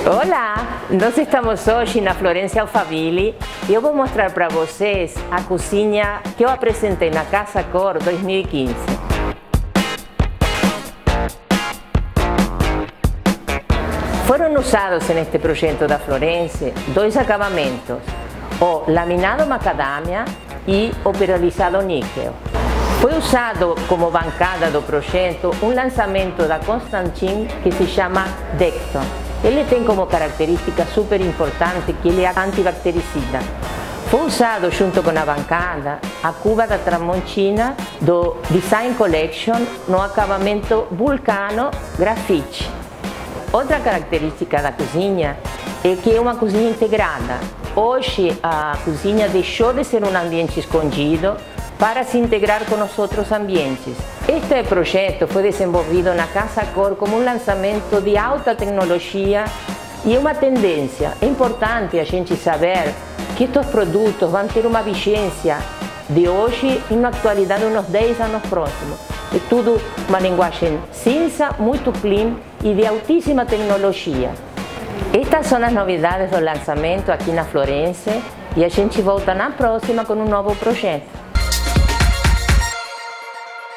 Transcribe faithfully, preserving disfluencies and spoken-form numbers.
Olá, nós estamos hoje na Florência Alphaville e eu vou mostrar para vocês a cozinha que eu apresentei na Casa Cor dois mil e quinze. Foram usados neste projeto da Florência dois acabamentos, o laminado macadâmia e o perolizado níquel. Foi usado como bancada do projeto um lançamento da Constantin que se chama Decton. Ele tem como característica super importante que ele é antibactericida. Foi usado junto com a bancada a cuba da Tramontina do Design Collection no acabamento Vulcano Graphite. Outra característica da cozinha é que é uma cozinha integrada. Hoje a cozinha deixou de ser um ambiente escondido para se integrar com os outros ambientes. Este projeto foi desenvolvido na Casa Cor como um lançamento de alta tecnologia e uma tendência. É importante a gente saber que estes produtos vão ter uma vigência de hoje e na atualidade uns dez anos próximos. É tudo uma linguagem cinza, muito clean e de altíssima tecnologia. Estas são as novidades do lançamento aqui na Florência e a gente volta na próxima com um novo projeto.